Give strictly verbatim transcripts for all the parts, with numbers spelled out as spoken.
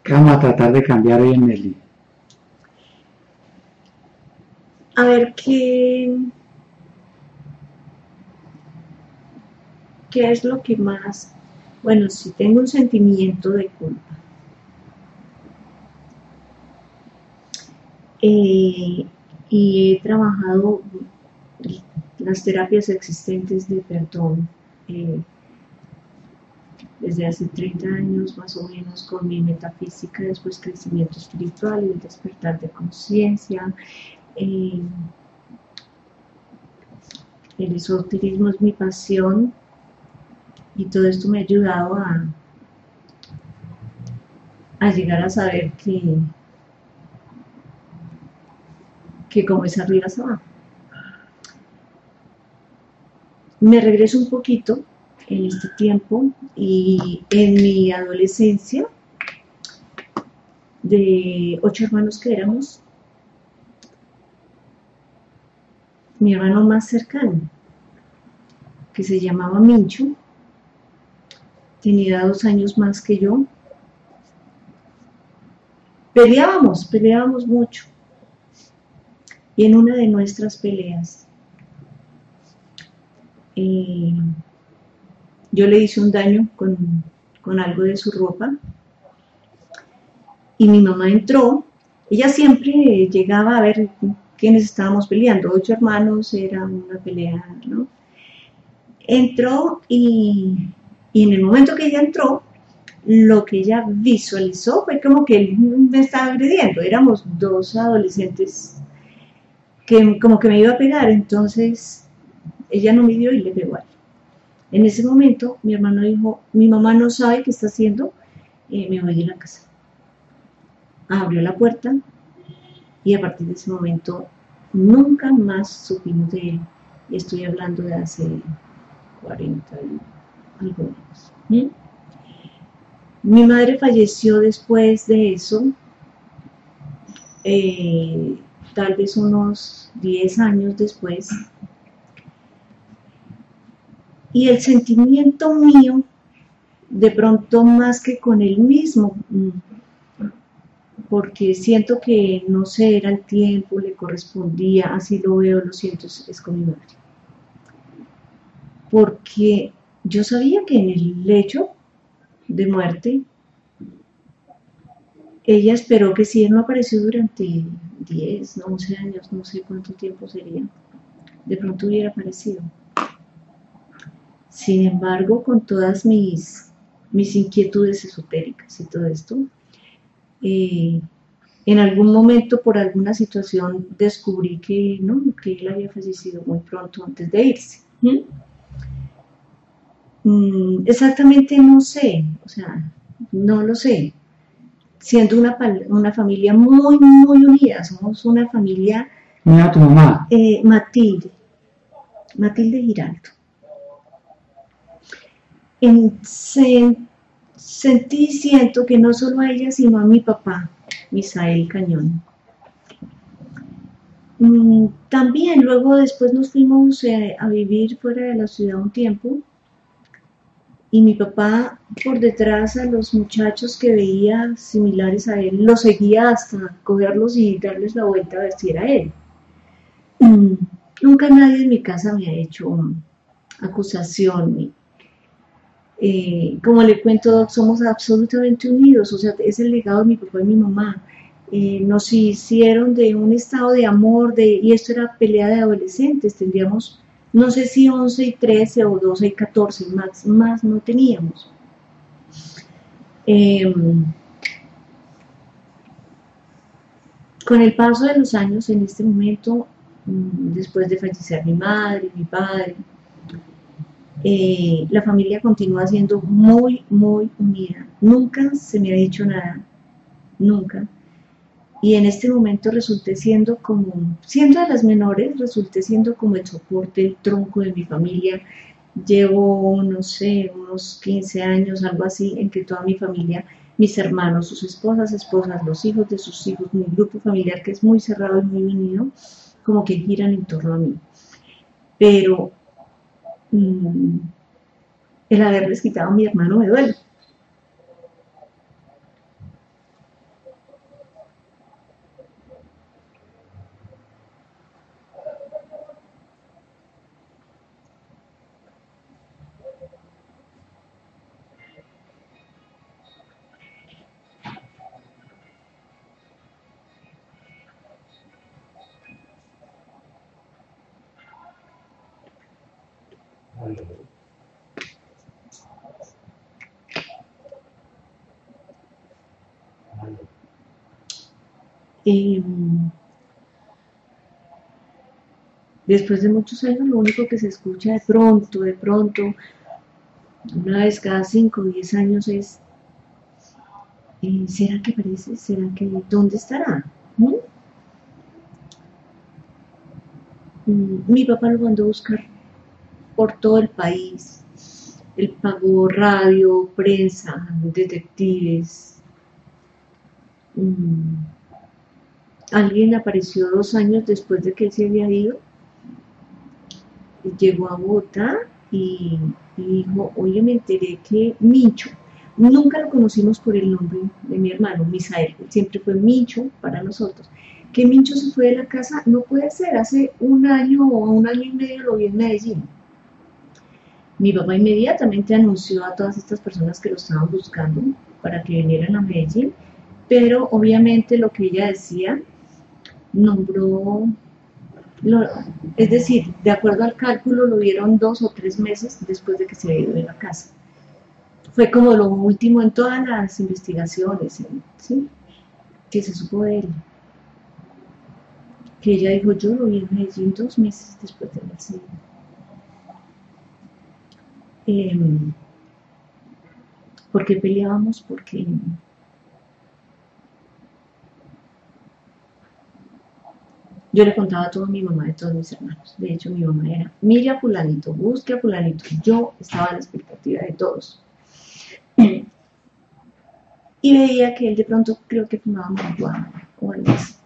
¿Qué vamos a tratar de cambiar hoy en Nelly? A ver qué, qué es lo que más, bueno, si tengo un sentimiento de culpa. Eh, y he trabajado las terapias existentes de perdón eh, desde hace treinta años más o menos con mi metafísica, después crecimiento espiritual y el despertar de conciencia. Eh, el esoterismo es mi pasión y todo esto me ha ayudado a, a llegar a saber que, que como es arriba se va. Me regreso un poquito en este tiempo y en mi adolescencia, de ocho hermanos que éramos, mi hermano más cercano, que se llamaba Mincho, tenía dos años más que yo. Peleábamos, peleábamos mucho. Y en una de nuestras peleas, eh, yo le hice un daño con, con algo de su ropa y mi mamá entró. Ella siempre llegaba a ver quiénes estábamos peleando. Ocho hermanos, era una pelea, ¿no? Entró y, y en el momento que ella entró, lo que ella visualizó fue como que él me estaba agrediendo. Éramos dos adolescentes que como que me iba a pegar, entonces ella no me dio y le pegó a él. En ese momento mi hermano dijo, mi mamá no sabe qué está haciendo, eh, me voy de la casa. Abrió la puerta y a partir de ese momento nunca más supimos de él. Y estoy hablando de hace cuarenta y algo años. ¿Mm? Mi madre falleció después de eso, eh, tal vez unos diez años después, y el sentimiento mío, de pronto más que con él mismo, porque siento que no sé, era el tiempo, le correspondía, así lo veo, lo siento, es con mi madre. Porque yo sabía que en el lecho de muerte, ella esperó que si él no apareció durante diez, once años, no sé cuánto tiempo sería, de pronto hubiera aparecido. Sin embargo, con todas mis, mis inquietudes esotéricas y todo esto, eh, en algún momento, por alguna situación, descubrí que no, que él había fallecido muy pronto antes de irse. ¿Mm? Mm, exactamente no sé, o sea, no lo sé. Siendo una, una familia muy, muy unida, somos una familia... Mira tu mamá. Eh, Matilde, Matilde Giraldo. En, se, sentí y siento que no solo a ella, sino a mi papá, Misael Cañón. Mm, también luego después nos fuimos eh, a vivir fuera de la ciudad un tiempo y mi papá por detrás a los muchachos que veía similares a él, los seguía hasta cogerlos y darles la vuelta a ver si era él. Mm, nunca nadie en mi casa me ha hecho um, acusación. Eh, como le cuento, somos absolutamente unidos, o sea, es el legado de mi papá y mi mamá. Eh, nos hicieron de un estado de amor, de, y esto era pelea de adolescentes, tendríamos, no sé si once y trece o doce y catorce, más, más no teníamos. Eh, con el paso de los años, en este momento, después de fallecer mi madre, mi padre, eh, la familia continúa siendo muy, muy unida. Nunca se me ha dicho nada, nunca. Y en este momento resulté siendo como, siendo de las menores, resulté siendo como el soporte, el tronco de mi familia. Llevo, no sé, unos quince años, algo así, en que toda mi familia, mis hermanos, sus esposas, esposas, los hijos de sus hijos, mi grupo familiar que es muy cerrado y muy unido, como que giran en torno a mí. Pero mmm, el haberles quitado a mi hermano me duele. Eh, después de muchos años, lo único que se escucha de pronto, de pronto, una vez cada cinco o diez años es, eh, ¿será que aparece? ¿Será que dónde estará? ¿Mm? Mm, Mi papá lo mandó a buscar por todo el país. Él pagó radio, prensa, detectives. Mm, Alguien apareció dos años después de que él se había ido. Llegó a Bogotá y, y dijo, oye, me enteré que Micho, nunca lo conocimos por el nombre de mi hermano, Misael, siempre fue Micho para nosotros, que Micho se fue de la casa, no puede ser, hace un año o un año y medio lo vi en Medellín. Mi papá inmediatamente anunció a todas estas personas que lo estaban buscando para que vinieran a Medellín, pero obviamente lo que ella decía nombró, lo, es decir, de acuerdo al cálculo lo vieron dos o tres meses después de que se había ido de la casa. Fue como lo último en todas las investigaciones, ¿sí? Que se supo de él. Que ella dijo, yo lo vi en Medellín dos meses después de haberse ido. Eh, ¿Por qué peleábamos? Porque yo le contaba todo a mi mamá de todos mis hermanos. De hecho, mi mamá era, mire a fulanito, busque a fulanito. Yo estaba a la expectativa de todos. Y veía que él de pronto creo que fumaba marihuana o algo así.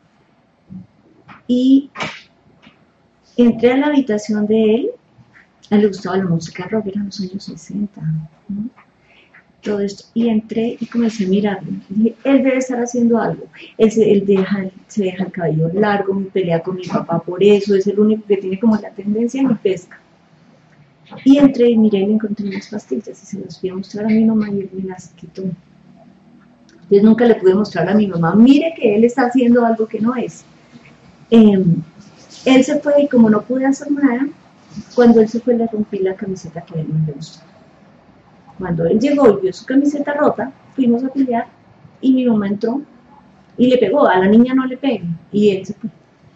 Y entré a la habitación de él, a él le gustaba la música rock, eran los años sesenta, ¿no? Todo esto, y entré y comencé a mirarlo. Dije, él debe estar haciendo algo. Él, se, él deja, se deja el cabello largo, me pelea con mi papá por eso, es el único que tiene como la tendencia y me pesca. Y entré y miré y le encontré unas pastillas y se las fui a mostrar a mi mamá y él me las quitó. Entonces nunca le pude mostrar a mi mamá, mire que él está haciendo algo que no es. Eh, él se fue y como no pude hacer nada, cuando él se fue le rompí la camiseta que a él no le gustó. Cuando él llegó y vio su camiseta rota, fuimos a pelear y mi mamá entró y le pegó, a la niña no le pegue, y él se fue.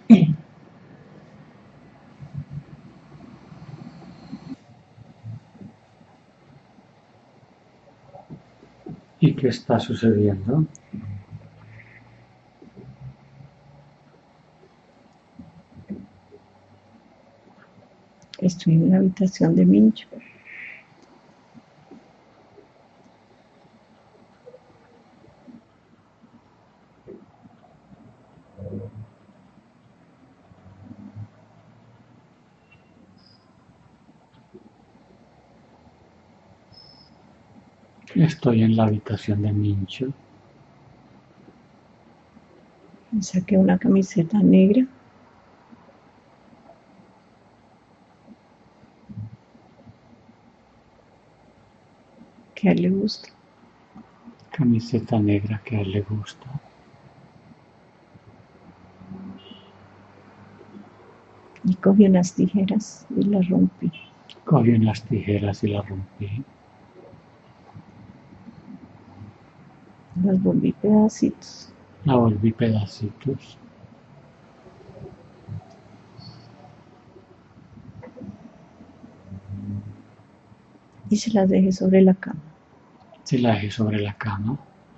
¿Y qué está sucediendo? Estoy en la habitación de Mincho. Estoy en la habitación de Mincho. Saqué una camiseta negra que a él le gusta. Camiseta negra que a él le gusta. Y cogí unas tijeras y las rompí. Cogí unas tijeras y las rompí. Las volví pedacitos. La volví pedacitos. Y se las dejé sobre la cama. Se la dejé sobre la cama.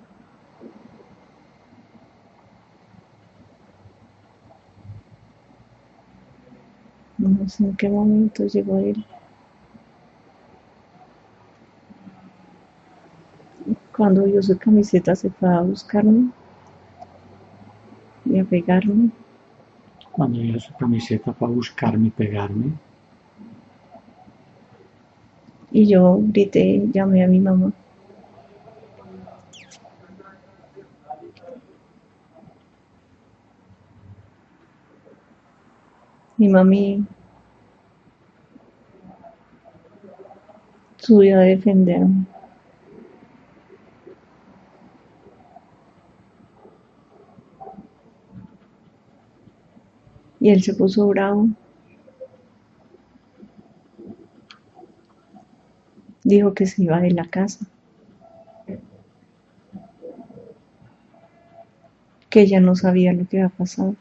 No sé en qué momento llegó él. Cuando vio su camiseta se fue a buscarme y a pegarme. Cuando vio su camiseta para buscarme y pegarme. Y yo grité, llamé a mi mamá. Mi mami subió a defenderme. Y él se puso bravo. Dijo que se iba de la casa, que ella no sabía lo que había pasado.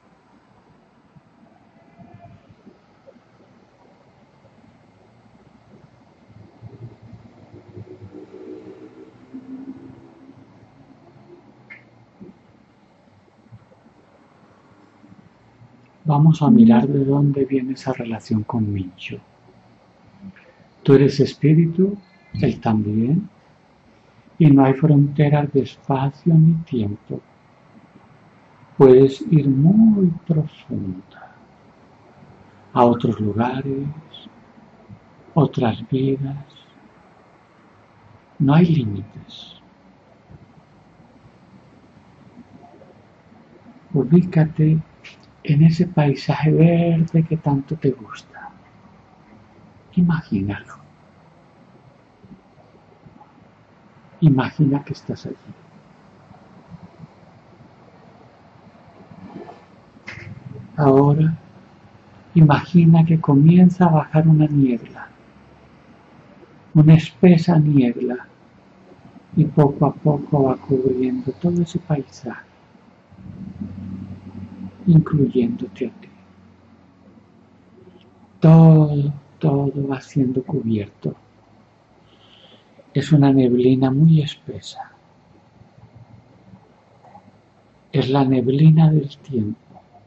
Vamos a mirar de dónde viene esa relación con Mincho. Tú eres espíritu, él también, y no hay fronteras de espacio ni tiempo. Puedes ir muy profunda, a otros lugares, otras vidas. No hay límites. Ubícate en ese paisaje verde que tanto te gusta. Imagínalo. Imagina que estás allí. Ahora, imagina que comienza a bajar una niebla, una espesa niebla, y poco a poco va cubriendo todo ese paisaje, incluyéndote a ti. Todo, todo va siendo cubierto. Es una neblina muy espesa. Es la neblina del tiempo.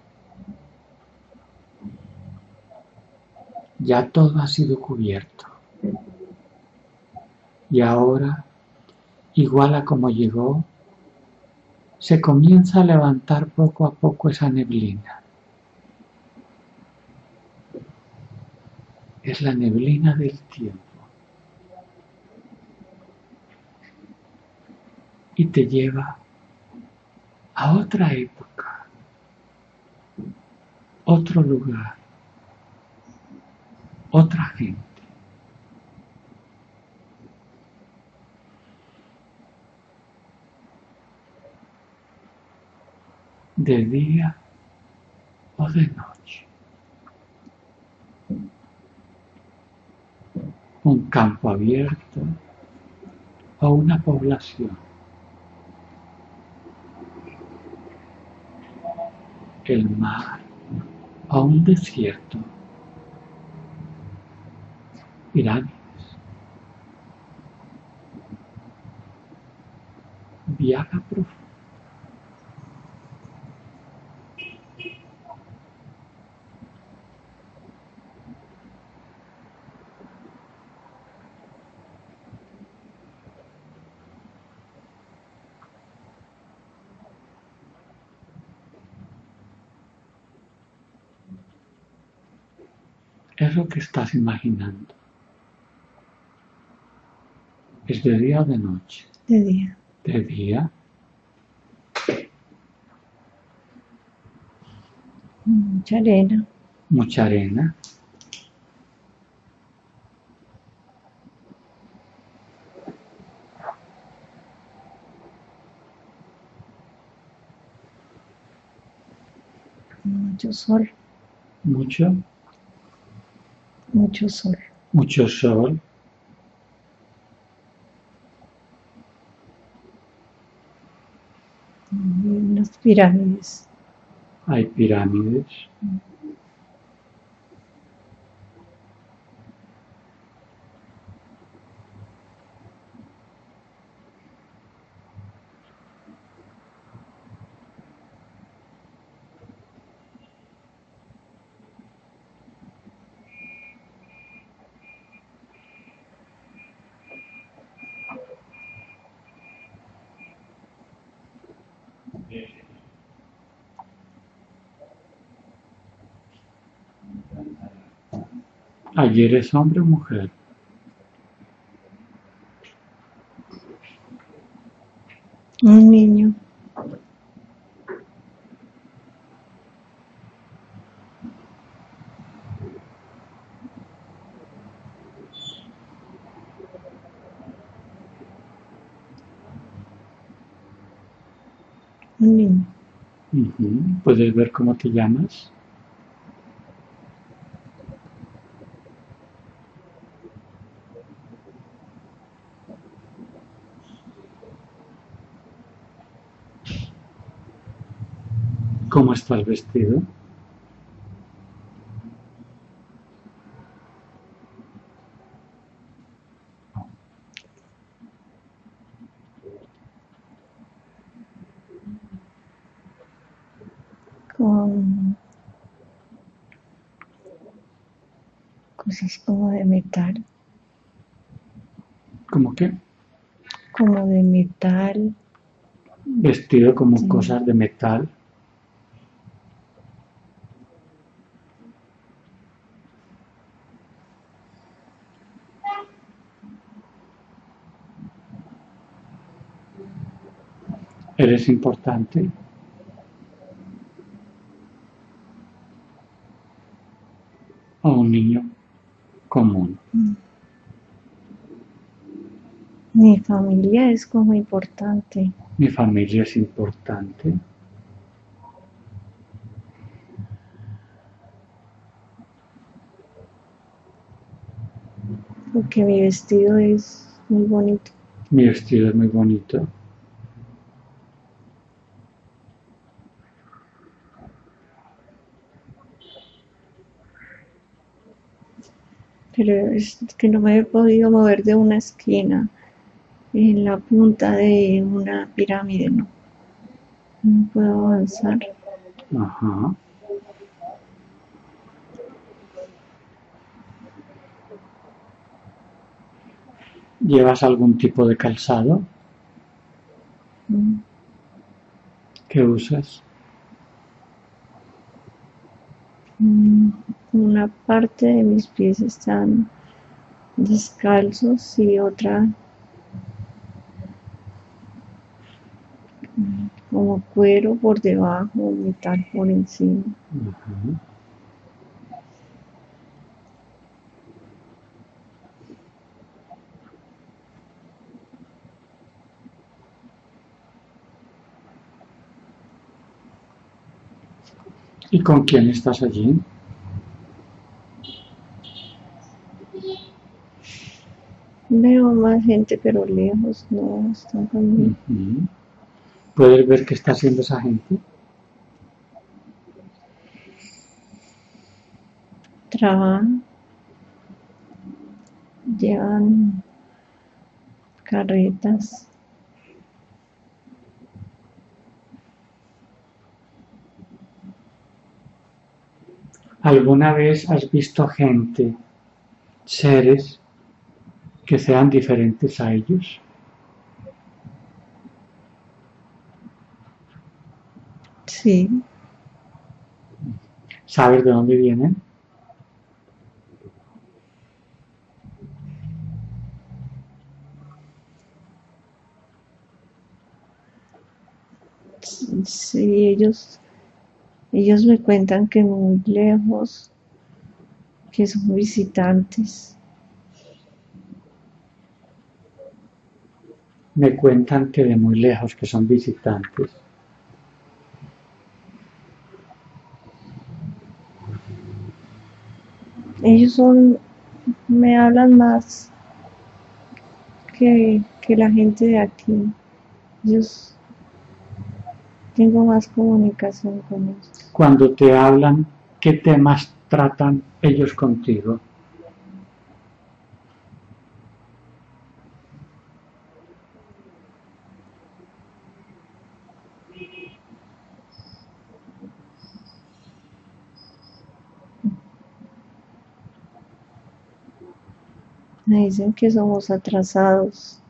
Ya todo ha sido cubierto. Y ahora, igual a como llegó, se comienza a levantar poco a poco esa neblina. Es la neblina del tiempo. Y te lleva a otra época, otro lugar, otra gente. De día o de noche. Un campo abierto o una población. El mar o un desierto. Pirámides. Viaja profundo. Es lo que estás imaginando. ¿Es de día o de noche? De día. De día. Mucha arena. Mucha arena. Mucho sol. Mucho. Mucho sol. Mucho sol. Y unas pirámides. Hay pirámides. ¿Ayer es hombre o mujer? Un niño. Un niño. Uh-huh. ¿Puedes ver cómo te llamas? ¿Cómo estás vestido? Con cosas como de metal, ¿Cómo qué? como de metal. Vestido como Sí. cosas de metal. ¿Eres importante? ¿O un niño común? Mi familia es como importante. ¿Mi familia es importante? Porque mi vestido es muy bonito. Mi vestido es muy bonito. Pero es que no me he podido mover de una esquina en la punta de una pirámide, no. No puedo avanzar. Ajá. ¿Llevas algún tipo de calzado? Mm. ¿Qué usas? Mm, Una parte de mis pies están descalzos y otra mm, como cuero por debajo, metal por encima. Ajá. ¿Y con quién estás allí? Veo más gente, pero lejos, no están conmigo. Ujú. ¿Puedes ver qué está haciendo esa gente? Trabajan, llevan carretas. ¿Alguna vez has visto gente, seres, que sean diferentes a ellos? Sí, ¿Sabes de dónde vienen? sí, ellos, ellos me cuentan que muy lejos, que son visitantes. Me cuentan que de muy lejos, que son visitantes. Ellos son, me hablan más que, que la gente de aquí. Ellos, tengo más comunicación con ellos. Cuando te hablan, ¿qué temas tratan ellos contigo? Me dicen que somos atrasados,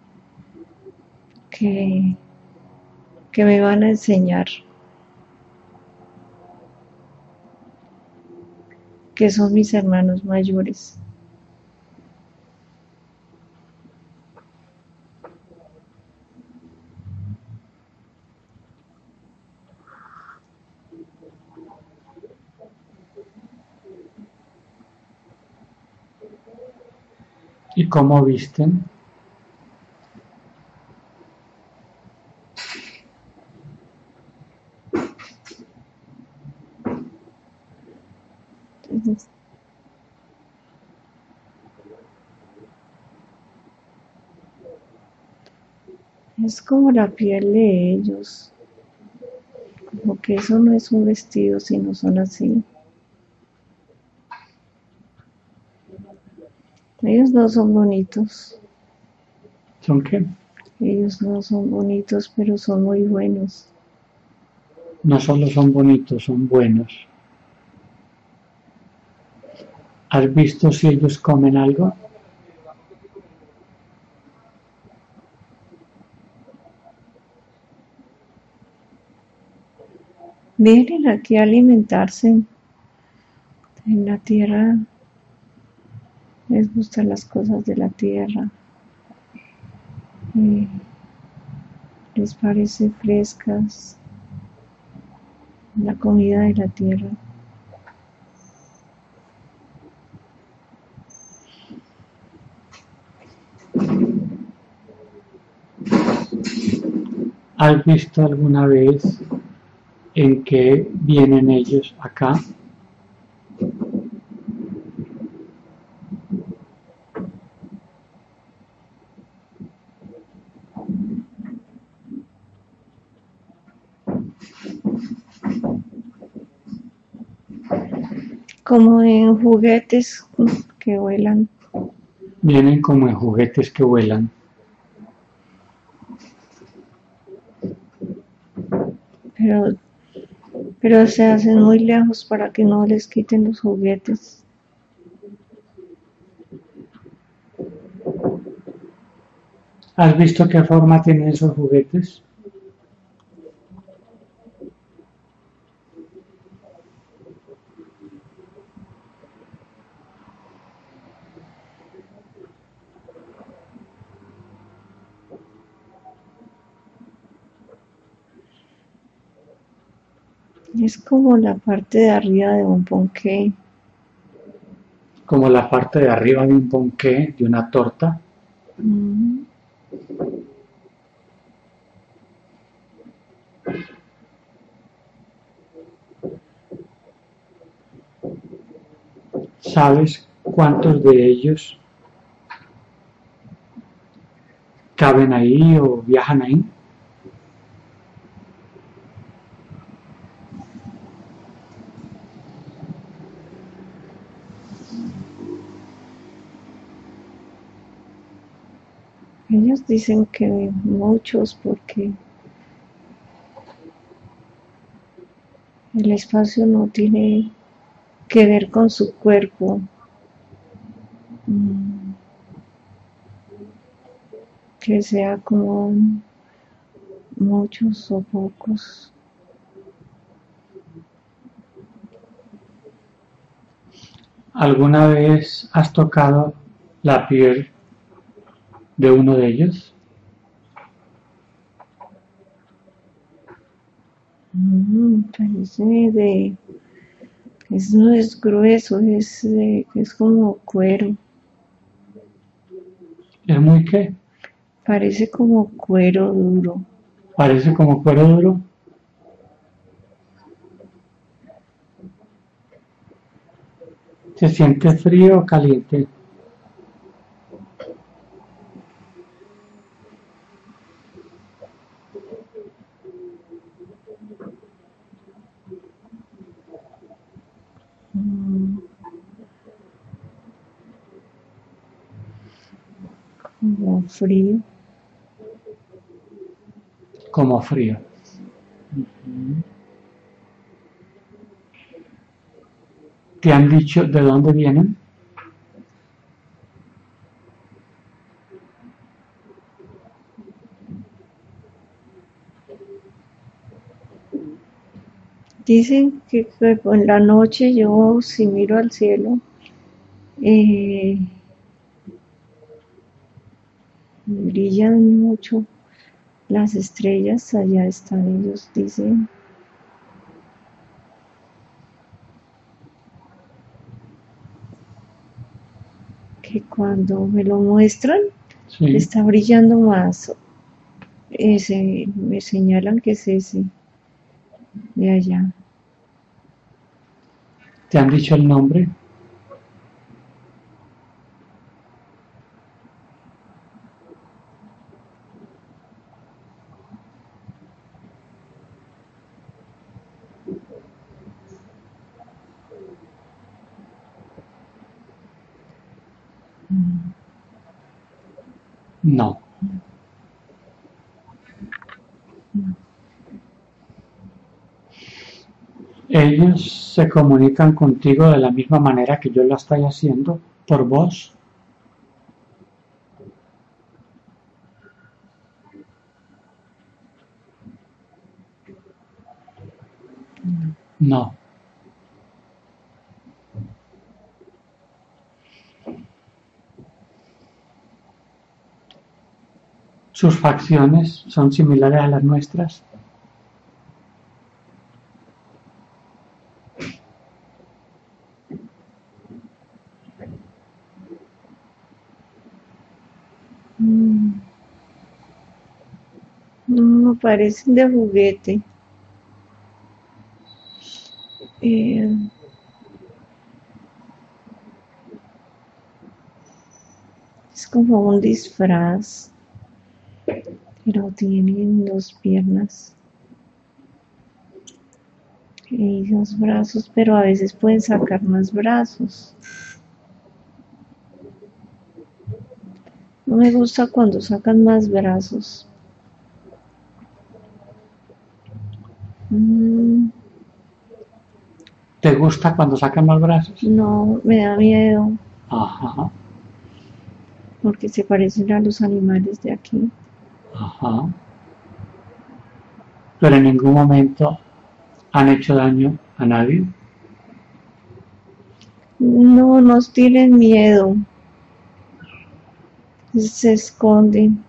que, que me van a enseñar, que son mis hermanos mayores. ¿Y cómo visten? Entonces, es como la piel de ellos, porque eso no es un vestido, sino son así. Ellos no son bonitos, ¿Son qué? ellos no son bonitos, pero son muy buenos. No solo son bonitos, son buenos. ¿Has visto si ellos comen algo? Vienen aquí a alimentarse. En la tierra les gustan las cosas de la tierra. Eh, les parece frescas la comida de la tierra. ¿Has visto alguna vez en que vienen ellos acá? Como en juguetes que vuelan. Vienen como en juguetes que vuelan. Pero, pero se hacen muy lejos para que no les quiten los juguetes. ¿Has visto qué forma tienen esos juguetes? Es como la parte de arriba de un ponqué. Como la parte de arriba de un ponqué, de una torta. Mm. ¿Sabes cuántos de ellos caben ahí o viajan ahí? Ellos dicen que muchos porque el espacio no tiene que ver con su cuerpo. Mm. Que sea como muchos o pocos. ¿Alguna vez has tocado la piel de uno de ellos? Mm, parece de, es, no es grueso, es, de, es como cuero, ¿Es muy qué? parece como cuero duro. Parece como cuero duro. ¿Se siente frío o caliente? Mm, como frío. Como frío. ¿Te han dicho de dónde vienen? Dicen que, que en la noche yo si miro al cielo, eh, brillan mucho las estrellas, allá están ellos, dicen. Que cuando me lo muestran, Sí. está brillando más. Ese, me señalan que es ese, de allá. ¿Te han dicho el nombre? No. No. Ellos se comunican contigo de la misma manera que yo lo estoy haciendo, por voz. No. Sus facciones son similares a las nuestras. Mm. No, parecen de juguete. Eh, es como un disfraz, pero tienen dos piernas y dos brazos, pero a veces pueden sacar más brazos. No me gusta cuando sacan más brazos. Mm, ¿Te gusta cuando sacan los brazos? no, me da miedo Ajá, porque se parecen a los animales de aquí. ajá. Pero en ningún momento han hecho daño a nadie. No, nos tienen miedo, se esconden.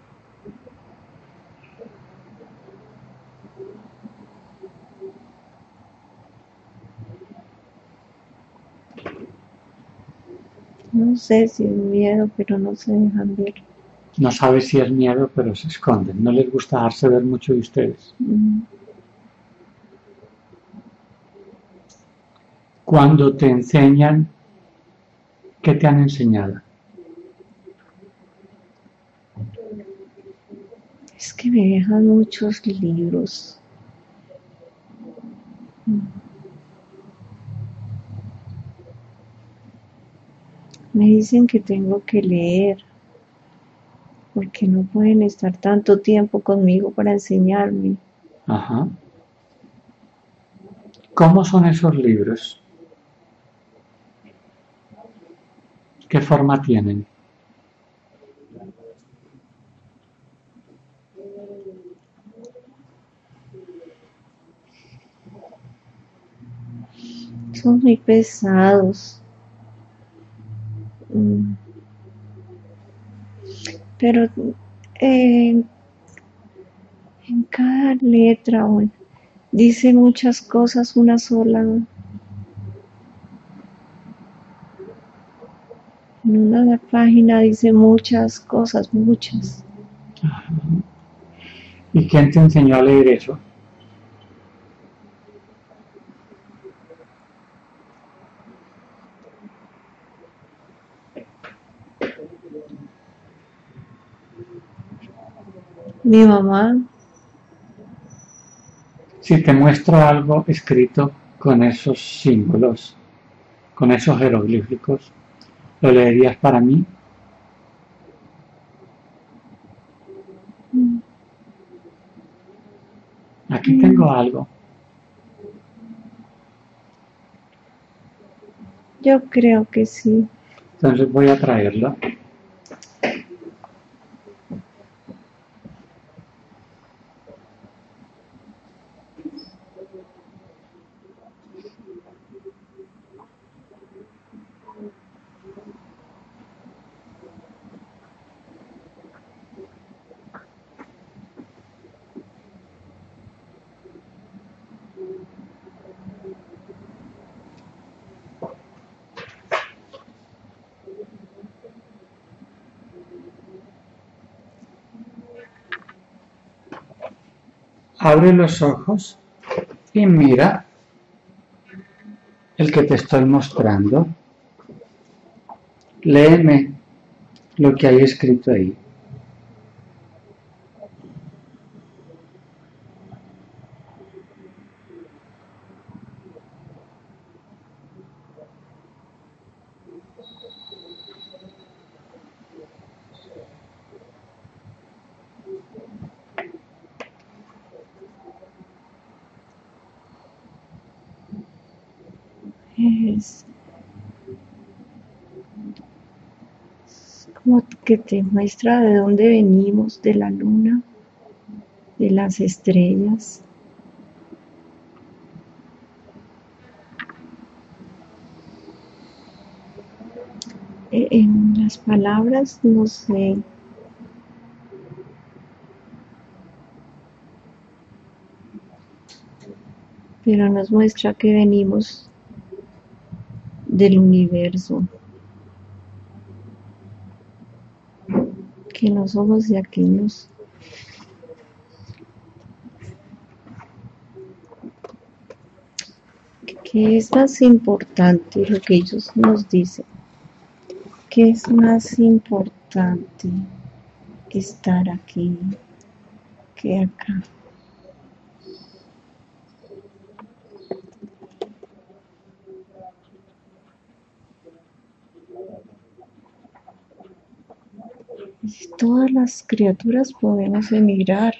No sé si es miedo, pero no se dejan ver. No sabes si es miedo, pero se esconden. No les gusta darse ver mucho de ustedes. Mm. Cuando te enseñan, ¿qué te han enseñado? Es que me dejan muchos libros. Mm. Me dicen que tengo que leer, porque no pueden estar tanto tiempo conmigo para enseñarme. Ajá. ¿Cómo son esos libros? ¿Qué forma tienen? Son muy pesados. Mm. Pero eh, en cada letra bueno, dice muchas cosas una sola. En una página dice muchas cosas, muchas. Ajá. ¿Y quién te enseñó a leer eso? Mi mamá. Si te muestro algo escrito con esos símbolos, con esos jeroglíficos, ¿lo leerías para mí? Mm. Aquí tengo algo. Yo creo que sí. Entonces voy a traerlo. Abre los ojos y mira el que te estoy mostrando. Léeme lo que hay escrito ahí. es como que te muestra de dónde venimos, de la luna, de las estrellas. En las palabras, no sé, pero nos muestra que venimos del universo, que no somos de aquellos que es más importante lo que ellos nos dicen, que es más importante estar aquí que acá. Y todas las criaturas podemos emigrar.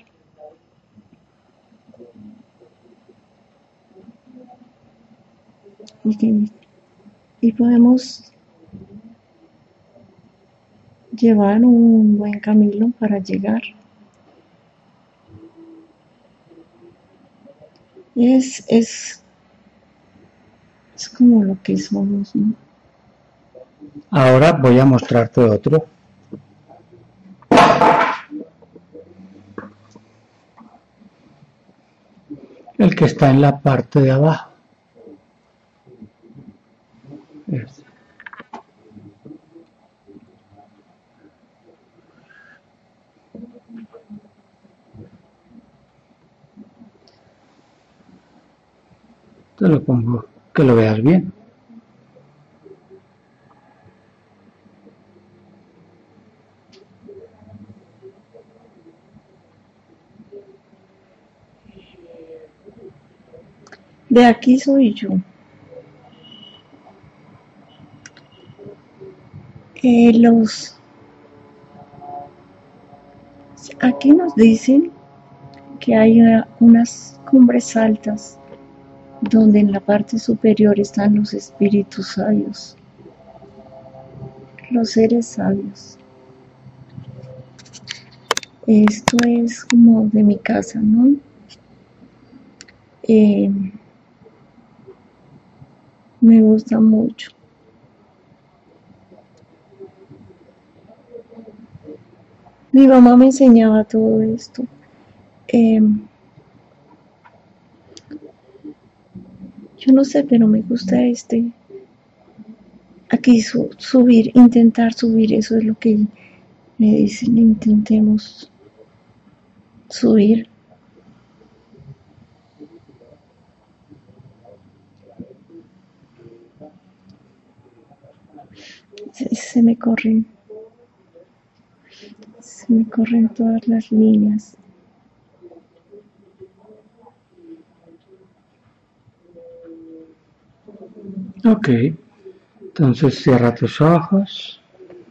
Y, y podemos llevar un buen camino para llegar. Es, es, es como lo que somos, ¿no? Ahora voy a mostrarte otro. El que está en la parte de abajo. Este. Te lo pongo, que lo veas bien. De aquí soy yo. Eh, los aquí nos dicen que hay una, unas cumbres altas donde en la parte superior están los espíritus sabios, los seres sabios. Esto es como de mi casa, ¿no? Eh, me gusta mucho. Mi mamá me enseñaba todo esto. Eh, yo no sé, pero me gusta este. Aquí su, subir, intentar subir, eso es lo que me dicen, intentemos subir. Se, se me corren, se me corren todas las líneas. Ok, entonces cierra tus ojos.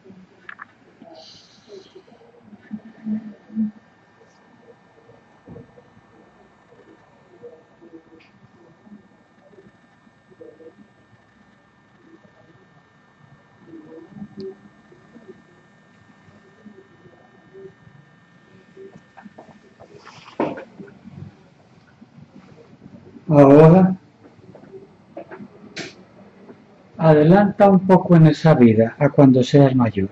Ahora, adelanta un poco en esa vida a cuando seas mayor.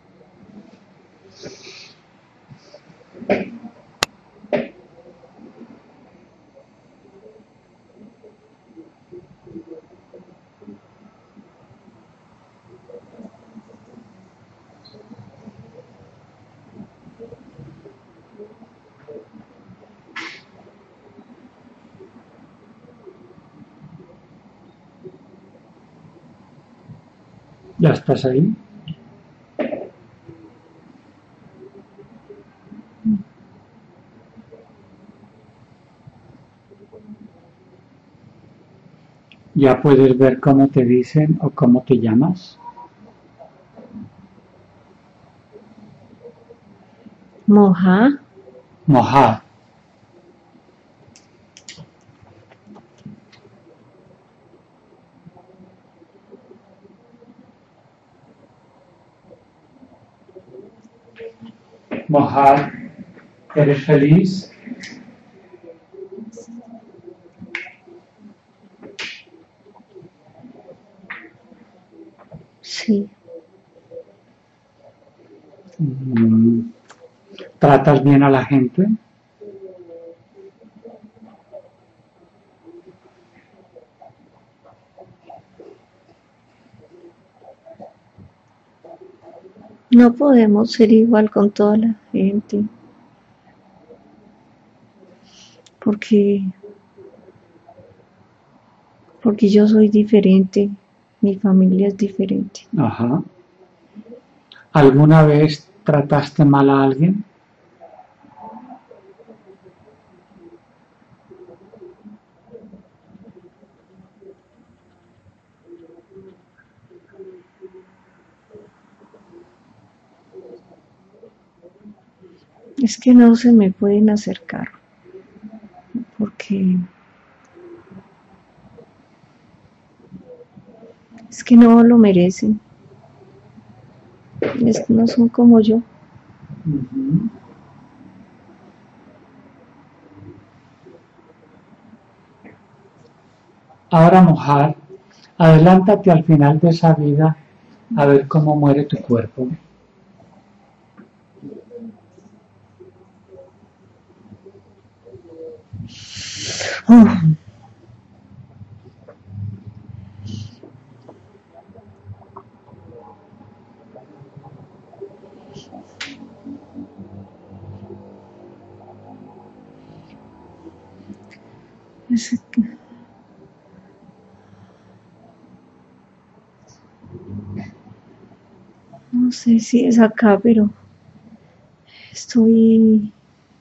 ¿Ya estás ahí? ¿Ya puedes ver cómo te dicen o cómo te llamas? Moja. Mohad. Mohad, ¿eres feliz? Sí. Mm, ¿Tratas bien a la gente? No podemos ser igual con toda la gente, porque, porque yo soy diferente, mi familia es diferente. Ajá. ¿Alguna vez trataste mal a alguien? Es que no se me pueden acercar, porque es que no lo merecen, es, no son como yo. Uh-huh. Ahora, Mohad, adelántate al final de esa vida a ver cómo muere tu cuerpo. Uf. Es que no sé si es acá, pero estoy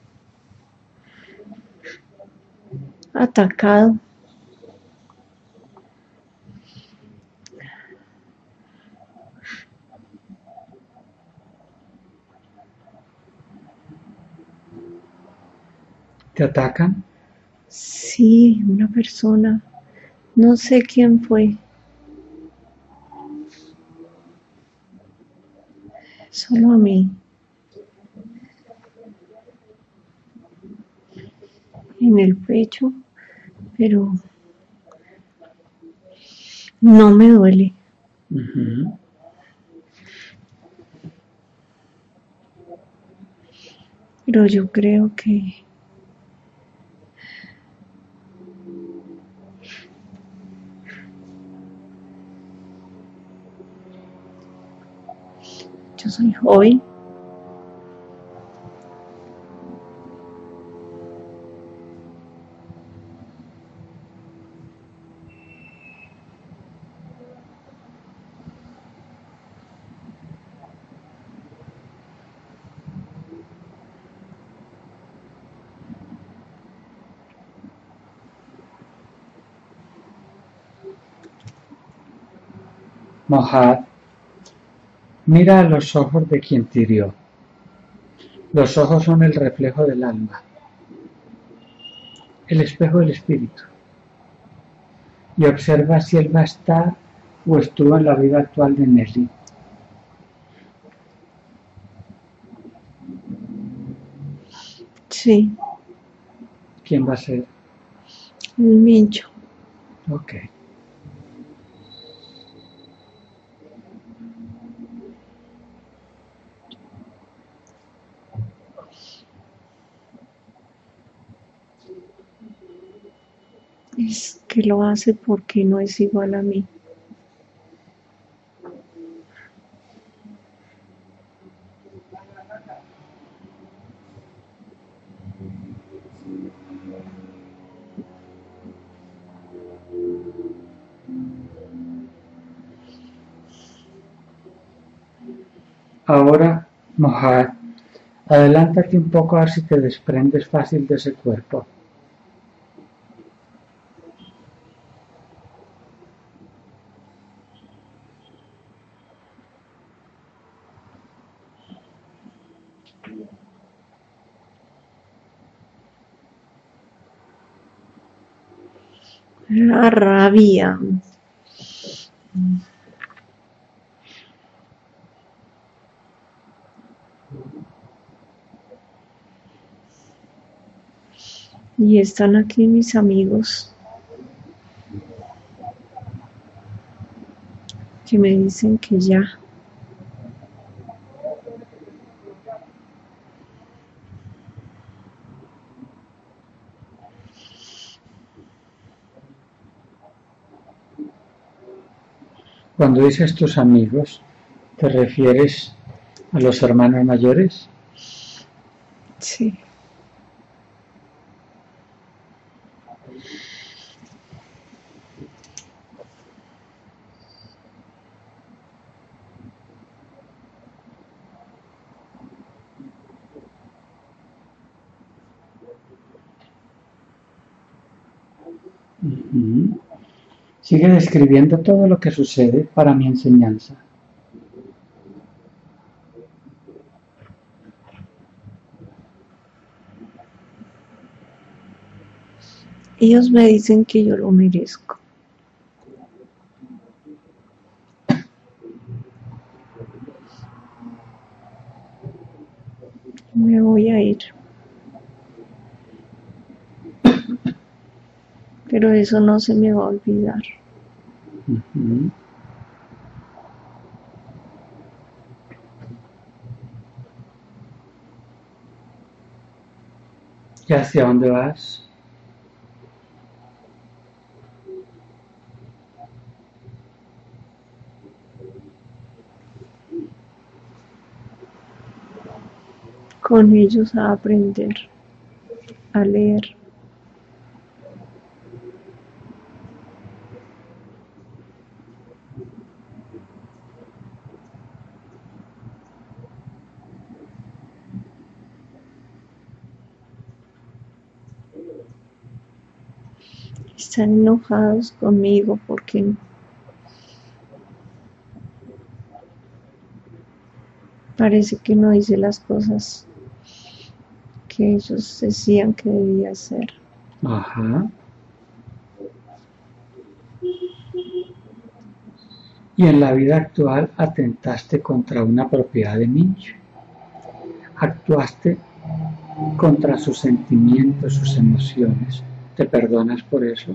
atacado. ¿Te atacan? Sí, una persona, no sé quién fue, solo a mí, en el pecho, pero no me duele. Uh-huh. Pero yo creo que yo soy joven. Mohad, mira a los ojos de quien te hirió. Los ojos son el reflejo del alma, el espejo del espíritu. Y observa si él va a estar o estuvo en la vida actual de Nelly. Sí, ¿Quién va a ser? el Mincho. Ok. Es que lo hace porque no es igual a mí. Ahora, Mohad, adelántate un poco a ver si te desprendes fácil de ese cuerpo. La rabia. Y están aquí mis amigos que me dicen que ya. Cuando dices tus amigos, ¿te refieres a los hermanos mayores? Sí. Uh-huh. Sigue describiendo todo lo que sucede para mi enseñanza. Ellos me dicen que yo lo merezco. Me voy a ir. Pero eso no se me va a olvidar. Uh-huh. ¿Y hacia dónde vas? Con ellos a aprender, a leer. Están enojados conmigo porque parece que no hice las cosas que ellos decían que debía hacer. Ajá. Y en la vida actual atentaste contra una propiedad de Mincho. Actuaste contra sus sentimientos, sus emociones. ¿Te perdonas por eso?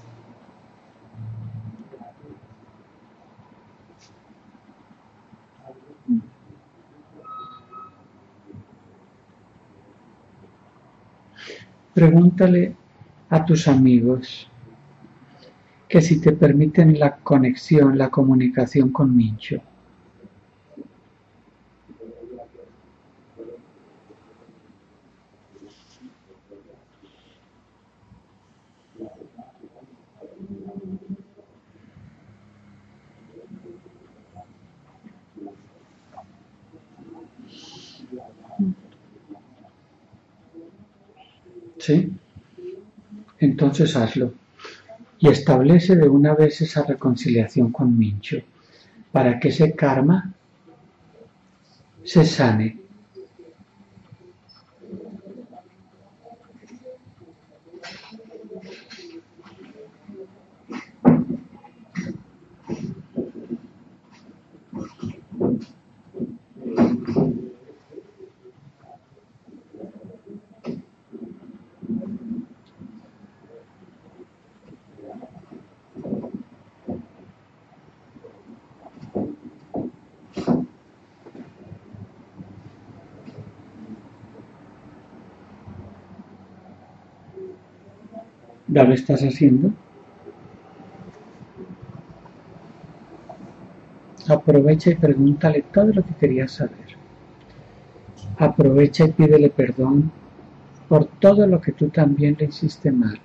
Pregúntale a tus amigos que si te permiten la conexión, la comunicación con Mincho. ¿Sí? Entonces hazlo. Y establece de una vez esa reconciliación con Mincho para que ese karma se sane. ¿Ya lo estás haciendo? Aprovecha y pregúntale todo lo que querías saber. Aprovecha y pídele perdón por todo lo que tú también le hiciste mal.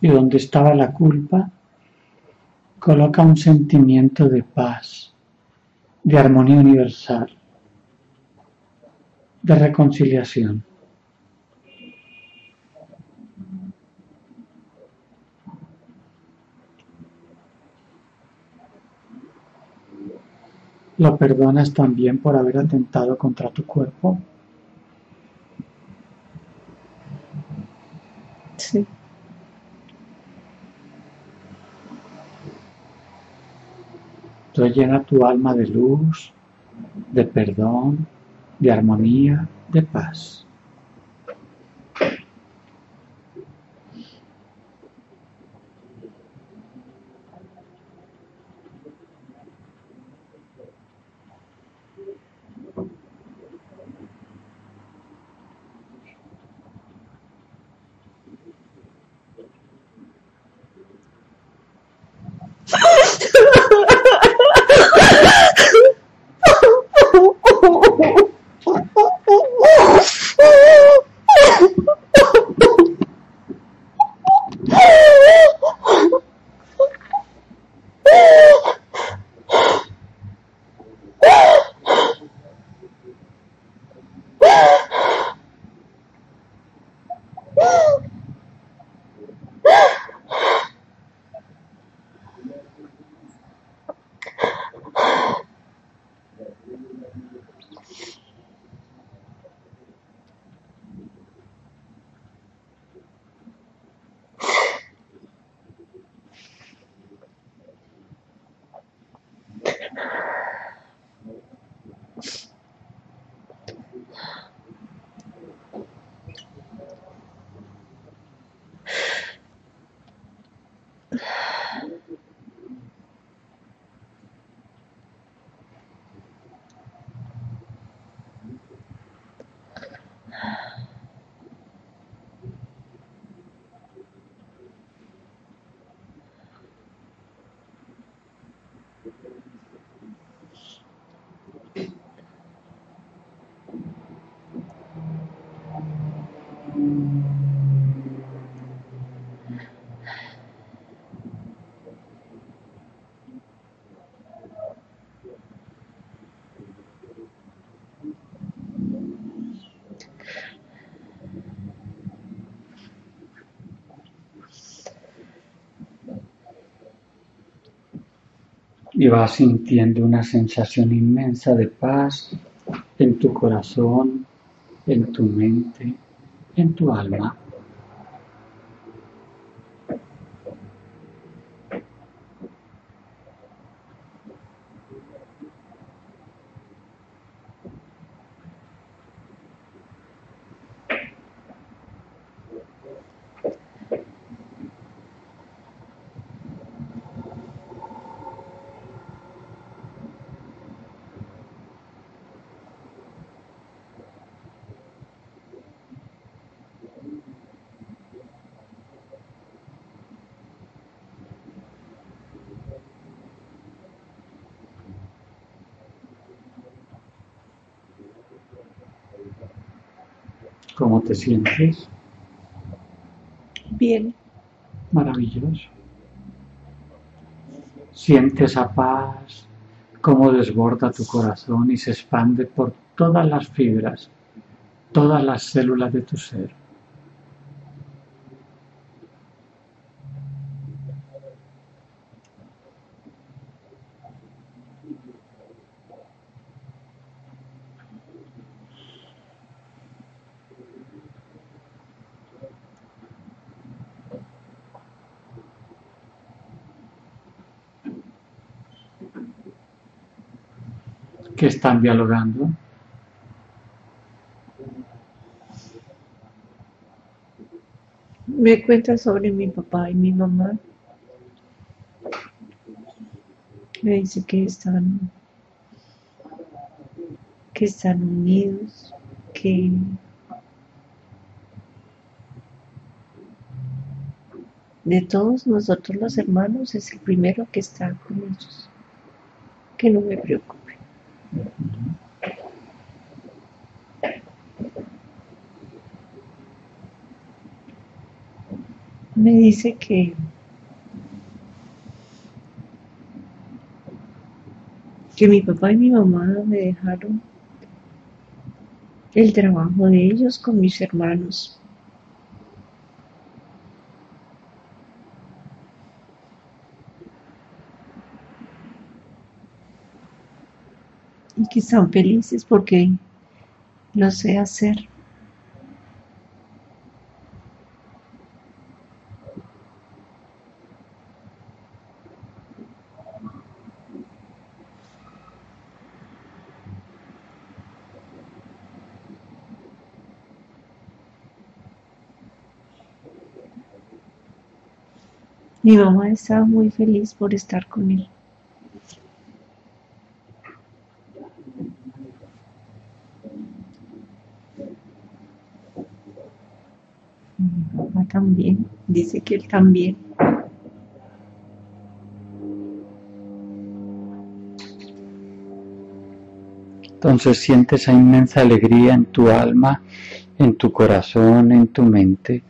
Y donde estaba la culpa, coloca un sentimiento de paz, de armonía universal, de reconciliación. ¿Lo perdonas también por haber atentado contra tu cuerpo? Sí. Entonces llena tu alma de luz, de perdón, de armonía, de paz. Y vas sintiendo una sensación inmensa de paz en tu corazón, en tu mente, en tu alma. ¿Cómo te sientes? Bien. Maravilloso. Siente esa paz, cómo desborda tu corazón y se expande por todas las fibras, todas las células de tu ser. ¿Qué están dialogando? Me cuenta sobre mi papá y mi mamá. Me dice que están, que están unidos, que de todos nosotros los hermanos es el primero que está con ellos. Que no me preocupe. me dice que, que mi papá y mi mamá me dejaron el trabajo de ellos con mis hermanos y que están felices porque lo sé hacer. Mi mamá estaba muy feliz por estar con él. Mi papá también, dice que él también. Entonces siente esa inmensa alegría en tu alma, en tu corazón, en tu mente.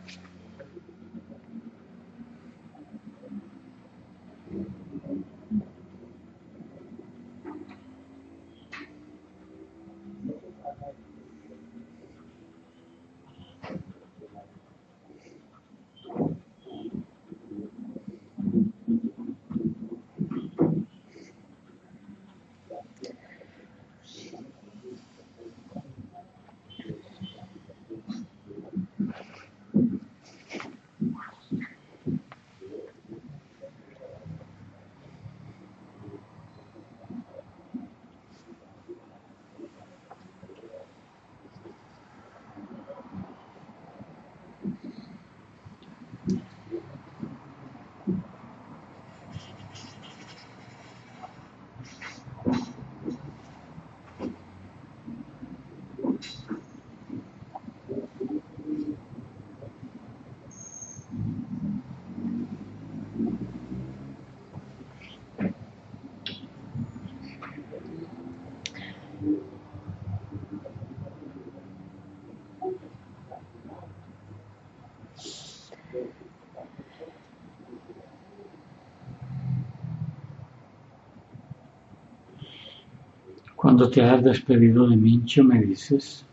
Cuando te hayas despedido de Mincho me dices.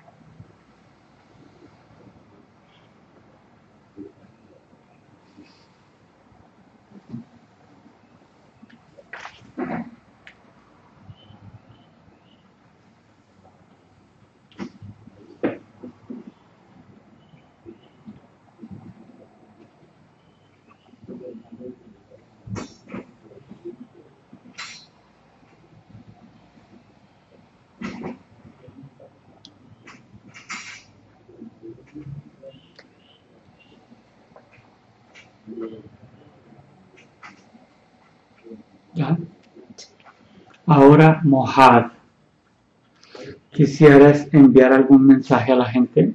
¿Ya? Ahora, Mohad, ¿quisieras enviar algún mensaje a la gente?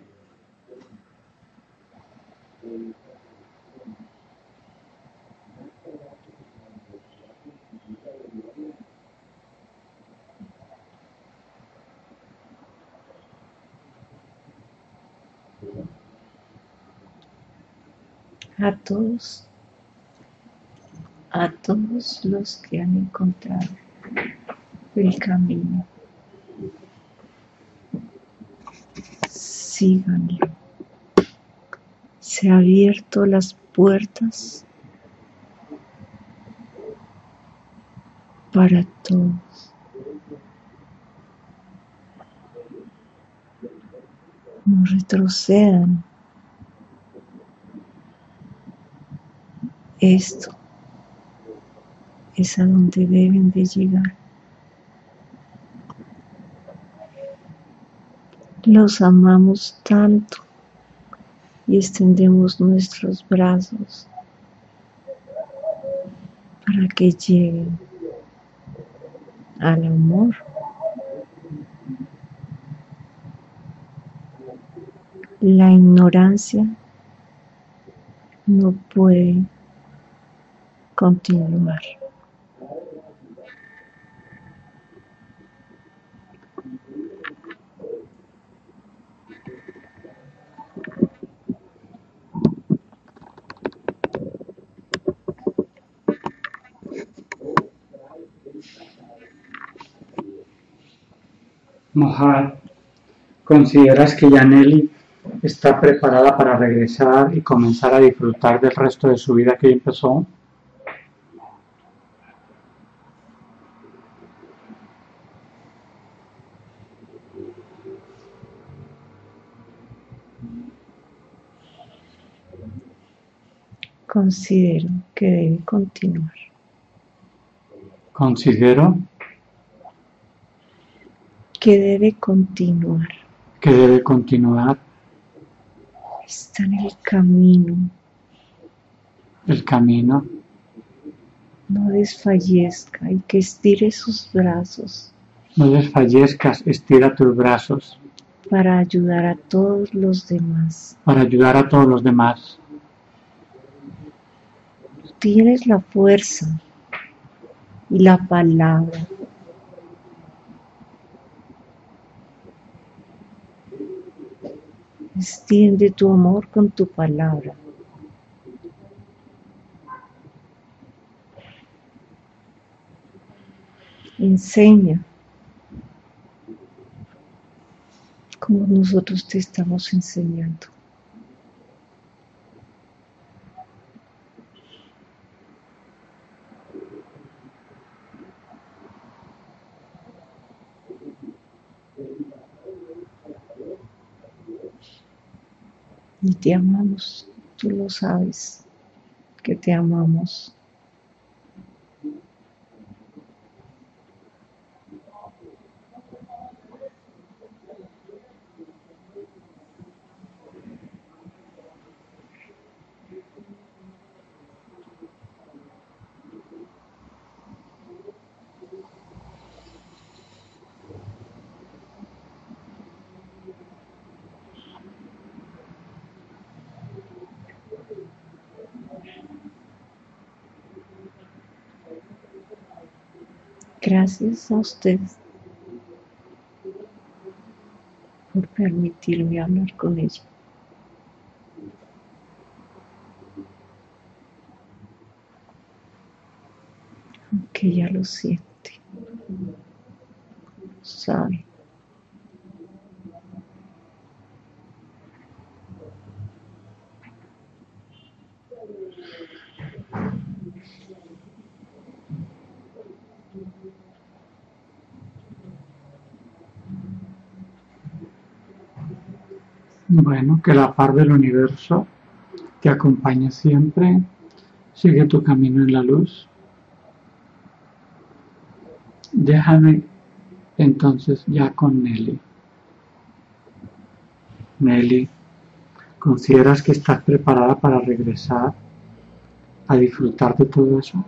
A todos, a todos los que han encontrado el camino, síganlo. Se han abierto las puertas para todos. No retrocedan. Esto es a donde deben de llegar. Los amamos tanto y extendemos nuestros brazos para que lleguen al amor. La ignorancia no puede continuar. Mohad, ¿consideras que ya Nelly está preparada para regresar y comenzar a disfrutar del resto de su vida que empezó? Considero que debe continuar. Considero que debe continuar. que debe continuar. Está en el camino. El camino. No desfallezca y que estire sus brazos. No desfallezcas, estira tus brazos. Para ayudar a todos los demás. Para ayudar a todos los demás. Tienes la fuerza y la palabra. Extiende tu amor con tu palabra. Enseña como nosotros te estamos enseñando. Y te amamos, tú lo sabes, que te amamos. Gracias a usted por permitirme hablar con ella. Aunque ella lo siente, sabe. Bueno, que la paz del universo te acompañe siempre. Sigue tu camino en la luz. Déjame entonces ya con Nelly. Nelly, ¿consideras que estás preparada para regresar a disfrutar de todo eso?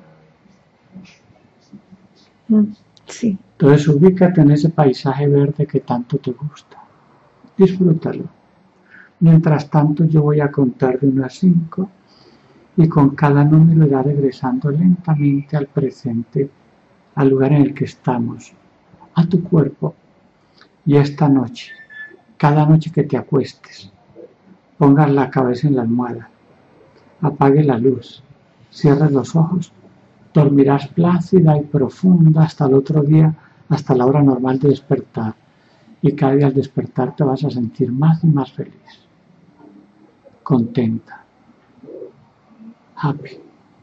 Sí. Entonces ubícate en ese paisaje verde que tanto te gusta. Disfrútalo. Mientras tanto yo voy a contar de uno a cinco y con cada número irá regresando lentamente al presente, al lugar en el que estamos, a tu cuerpo. Y esta noche, cada noche que te acuestes, pongas la cabeza en la almohada, apague la luz, cierres los ojos, dormirás plácida y profunda hasta el otro día, hasta la hora normal de despertar. Y cada día al despertar te vas a sentir más y más feliz, contenta, happy.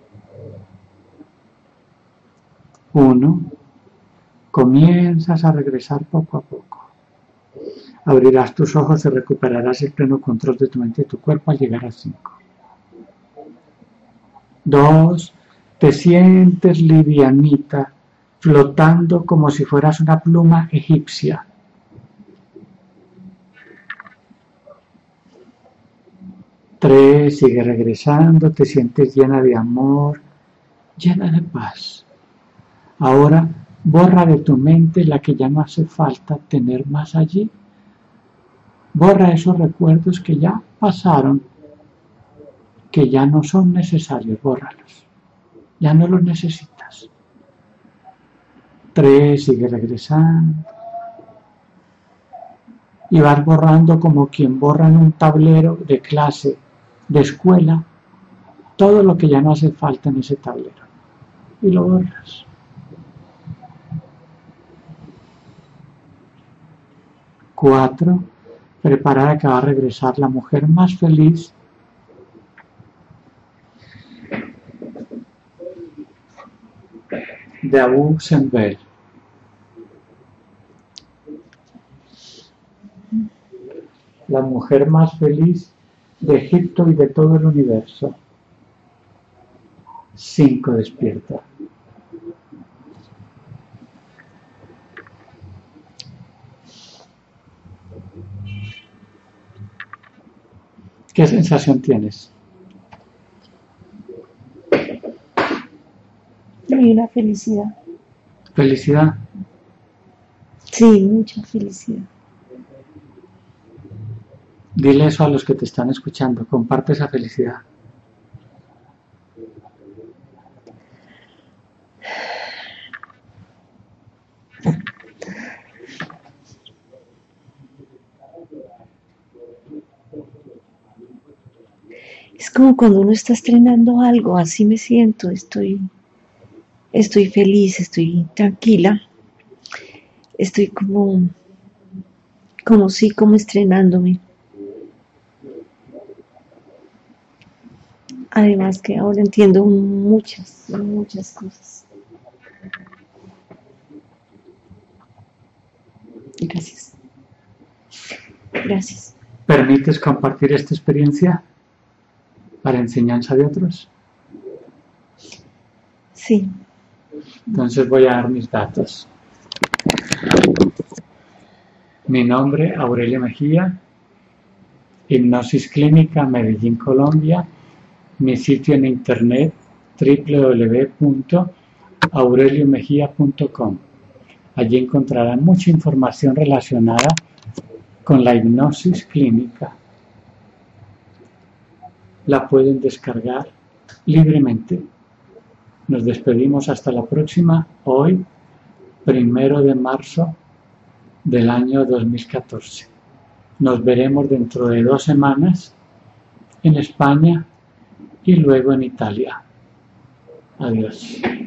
Uno, comienzas a regresar poco a poco. Abrirás tus ojos y recuperarás el pleno control de tu mente y tu cuerpo al llegar a cinco. Dos, te sientes livianita, flotando como si fueras una pluma egipcia. Tres, sigue regresando, te sientes llena de amor, llena de paz. Ahora borra de tu mente la que ya no hace falta tener más allí. Borra esos recuerdos que ya pasaron, que ya no son necesarios, bórralos. Ya no los necesitas. Tres, sigue regresando. Y vas borrando como quien borra en un tablero de clase, de escuela, todo lo que ya no hace falta en ese tablero. Y lo borras. cuatro, preparada que va a regresar la mujer más feliz de Abu Simbel. La mujer más feliz de Egipto y de todo el universo. Cinco, despierta. ¿Qué sensación tienes? Hay una felicidad. ¿Felicidad? Sí, mucha felicidad. Dile eso a los que te están escuchando. Comparte esa felicidad. Es como cuando uno está estrenando algo, así me siento, estoy, estoy feliz, estoy tranquila, estoy como, como sí, como estrenándome. Además que ahora entiendo muchas, muchas cosas. Gracias. Gracias. ¿Permites compartir esta experiencia para enseñanza de otros? Sí. Entonces voy a dar mis datos. Mi nombre, Aurelio Mejía, Hipnosis Clínica, Medellín, Colombia. Mi sitio en internet, doble u doble u doble u punto aurelio mejía punto com. Allí encontrarán mucha información relacionada con la hipnosis clínica. La pueden descargar libremente. Nos despedimos hasta la próxima, hoy, primero de marzo del año dos mil catorce. Nos veremos dentro de dos semanas en España y luego en Italia. Adiós.